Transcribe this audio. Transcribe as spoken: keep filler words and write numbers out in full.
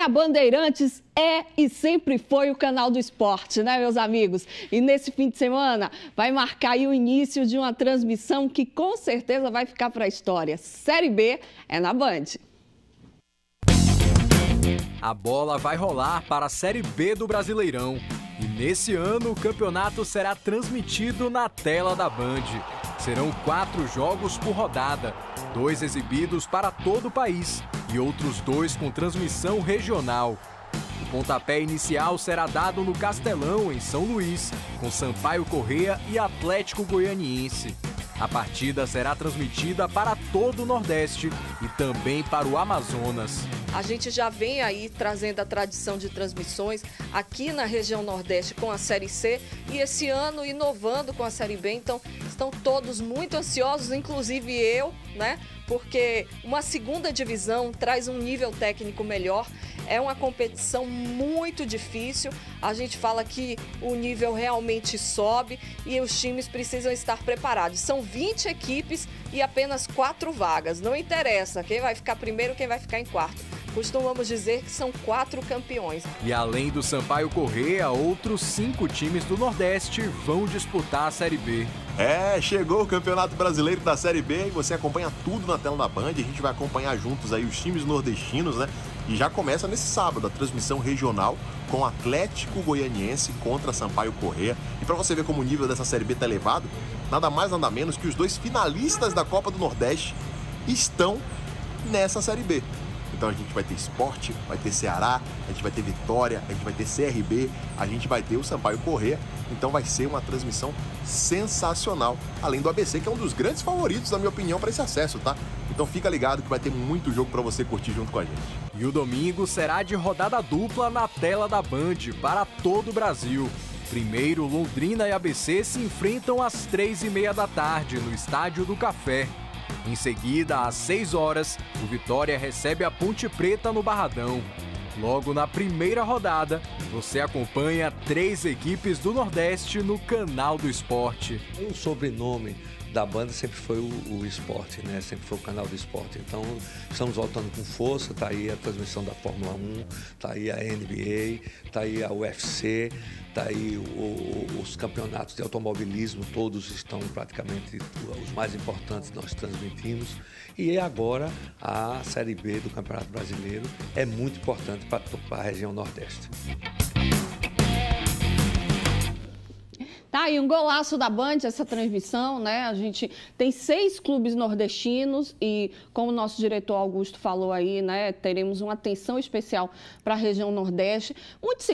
A Bandeirantes é e sempre foi o canal do esporte, né, meus amigos? E nesse fim de semana vai marcar aí o início de uma transmissão que com certeza vai ficar para a história. Série B é na Band. A bola vai rolar para a Série B do Brasileirão. E nesse ano o campeonato será transmitido na tela da Band. Serão quatro jogos por rodada, dois exibidos para todo o país e outros dois com transmissão regional. O pontapé inicial será dado no Castelão, em São Luís, com Sampaio Corrêa e Atlético Goianiense. A partida será transmitida para todo o Nordeste e também para o Amazonas. A gente já vem aí trazendo a tradição de transmissões aqui na região Nordeste com a Série C e esse ano inovando com a Série B. Então, estão todos muito ansiosos, inclusive eu, né? Porque uma segunda divisão traz um nível técnico melhor. É uma competição muito difícil. A gente fala que o nível realmente sobe e os times precisam estar preparados. São vinte equipes e apenas quatro vagas. Não interessa quem vai ficar primeiro, quem vai ficar em quarto. Costumamos dizer que são quatro campeões. E além do Sampaio Corrêa, outros cinco times do Nordeste vão disputar a Série B. É, chegou o Campeonato Brasileiro da Série B e você acompanha tudo na tela da Band. A gente vai acompanhar juntos aí os times nordestinos, né? E já começa nesse sábado a transmissão regional com Atlético Goianiense contra Sampaio Corrêa. E para você ver como o nível dessa Série B tá elevado, nada mais nada menos que os dois finalistas da Copa do Nordeste estão nessa Série B. Então a gente vai ter Sport, vai ter Ceará, a gente vai ter Vitória, a gente vai ter C R B, a gente vai ter o Sampaio Corrêa. Então vai ser uma transmissão sensacional, além do A B C, que é um dos grandes favoritos, na minha opinião, para esse acesso, tá? Então fica ligado que vai ter muito jogo para você curtir junto com a gente. E o domingo será de rodada dupla na tela da Band para todo o Brasil. Primeiro, Londrina e A B C se enfrentam às três e meia da tarde no Estádio do Café. Em seguida, às seis horas, o Vitória recebe a Ponte Preta no Barradão. Logo na primeira rodada, você acompanha três equipes do Nordeste no canal do esporte. O sobrenome da banda sempre foi o, o esporte, né? Sempre foi o canal do esporte. Então, estamos voltando com força. Tá aí a transmissão da Fórmula um, tá aí a N B A, tá aí a U F C, tá aí o, o, os campeonatos de automobilismo, todos estão praticamente os mais importantes nós transmitimos. E agora a Série B do Campeonato Brasileiro é muito importante para a região Nordeste. Tá, e um golaço da Band, essa transmissão, né? A gente tem seis clubes nordestinos e, como o nosso diretor Augusto falou aí, né? Teremos uma atenção especial para a região Nordeste. Muito